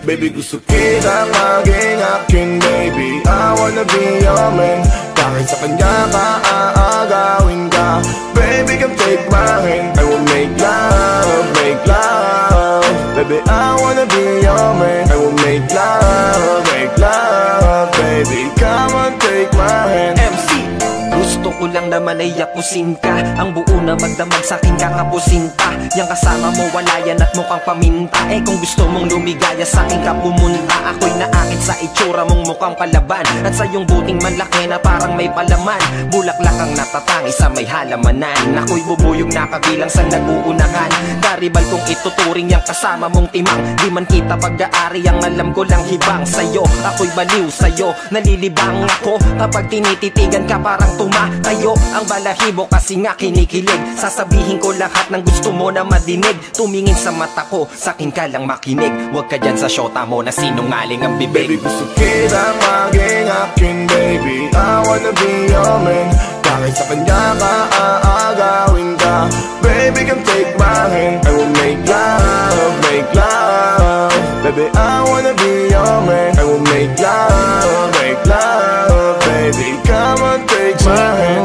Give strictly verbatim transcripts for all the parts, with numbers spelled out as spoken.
Baby, gusto kita maging akin, baby. I wanna be your man. Kahit sa kanya ka aagawin ka, baby, come take my hand. I will make love, make love. Baby, I wanna be your man. I will make love, make love. Baby, come on, take my hand. M C, gusto ko lang naman ay yapusin ka. Ang buo na magdamag sa'kin kakapusin pa. Yang kasama mo wala yan at mukhang paminta. Eh kung gusto mong lumigaya sa'kin ka pumunta. Ako'y naakit sa itsura mong mukhang palaban, at sa iyong buting manlaki na parang may palaman. Bulaklak ang natatangi sa may halamanan. Ako'y bubuyog na kabilang sa naguunahan. Karibal kong ituturing yang kasama mong timang. Di man kita pag-aari, ang alam ko lang hibang sa'yo. Ako'y baliw sa'yo, nalilibang ako kapag tinititigan ka parang tumatayo. Ang balahibo kasi nga kinikilig. Sasabihin ko lahat ng gusto mo na madinig. Tumingin sa mata ko, sa'kin ka lang makinig. Huwag ka dyan sa syota mo na sinungaling ang bibig. Baby, gusto kita maging akin, baby. I wanna be your man. Kahit sa kanya ka aagawin ka, baby, come take my hand. I will make love, make love. Baby, I wanna be your man. I will make love, make love. Baby, come on, take my hand.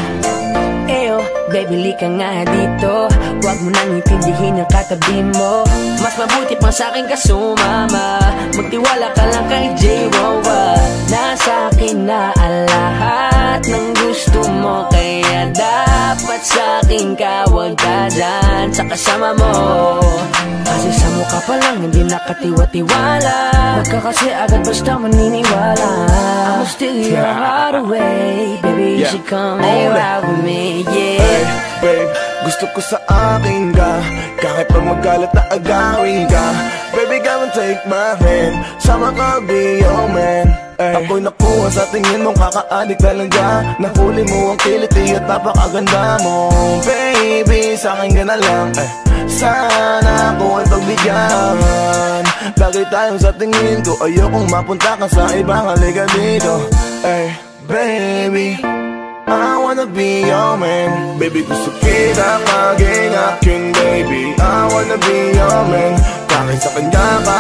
Eyo, baby, lika nga dito. Huwag mo nang itindihin ang katabi mo. Mas mabuti pa sa'kin ka sumama. Magtiwala ka lang kay J-Rowa. Nasa akin na ang lahat ng gusto mo, kaya dapat sa'kin ka, huwag ka dyan sa kasama mo. Kasi sa mukha pa lang hindi nakatiwa-tiwala. Huwag ka kasi agad basta maniniwala. I'm still your heart away. Baby, you should come and ride with me, yeah. Hey, babe, gusto ko sa akin ka. Kahit pa magalit na agawin ka, baby, come and take my hand. Sama ka, be your man. Ay, ako'y nakuha sa tingin mong kakaadik talaga. Nahuli mo ang kiliti at napakaganda mo, baby, sa'kin ka na lang. Ay, sana ako ang pagbigyan. Bagay tayo sa tingin ko, ayokong mapunta ka sa ibang halika dito. Ay, baby, I wanna be your man. Baby, gusto kita maging akin, baby. I wanna be your man. Kahit sa kanya ka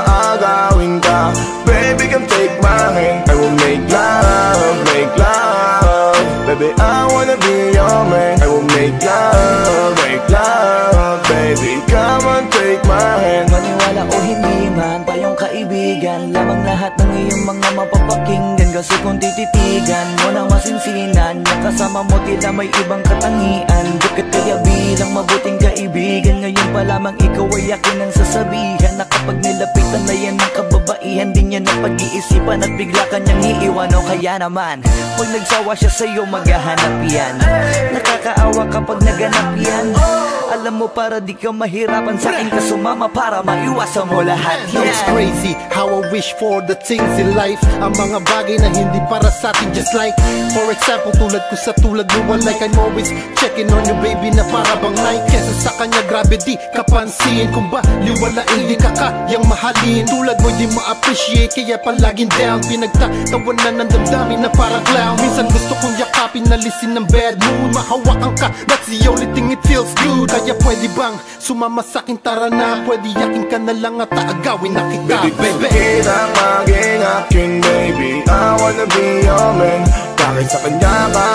aagawin ka, baby, come take my hand. I will make love, make love. Baby, I wanna be your man. I will make love, make love. Baby, come on, take my hand. Maniwala o hindi man, tayong kaibigan. Lamang lahat ng iyong mga mapapakinggan. Kasi kung tititigan mo na masinsinan, yung kasama mo tila may ibang katangian. Bakit kaya bilang mabuting kaibigan, ngayon pa lamang ikaw ay akin ang sasabihan. Na kapag nilapitan na yan ng kababaihan, di niya na pag-iisipan at bigla kanyang iiwan. O kaya naman, pag nagsawa siya sa'yo, maghahanap yan. Nakakaawa kapag naganap yan. Alam mo, para di ka mahirapan, sa'kin ka sumama para maiwasan mo lahat. Yeah. It's crazy how I wish for the things in life. Ang mga bagay na hindi para sa'tin, just like, for example, tulad ko sa tulad mo, like I'm always checking on you, baby, na para bang like. Kesa sa kanya, grabe di kapansin. Kung ba liwalain, di ka kayang mahalin. Tulad mo, di ma-appreciate, kaya palaging down. Pinagtatawan na ng damdamin na parang clown. Minsan gusto kong yakapin, nalisin ng bad mood. Mahawakan ka, that's the only thing it feels good. Kaya pwede bang sumama sa'kin, tara na. Pwede yakin ka na lang at aagawin na kita, baby. Baby, kita maging akin, baby. I wanna be your man. Kahit sa kanya ka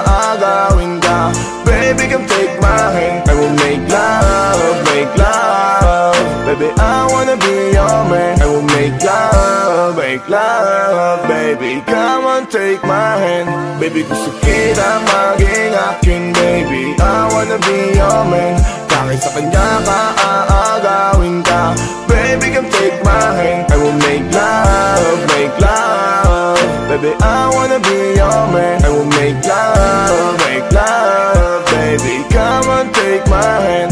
aagawin ka, baby, come take my hand. I will make love, make love. Baby, I wanna be your man. I will make love, make love. Baby, come on, take my hand. Baby, gusto kita maging akin, baby. I wanna be your man. Kahit sa kanya ka aagawin ka, baby, come take my hand. I will make love, make love. Baby, I wanna be your man. I will make love, make love. Baby, come on, take my hand.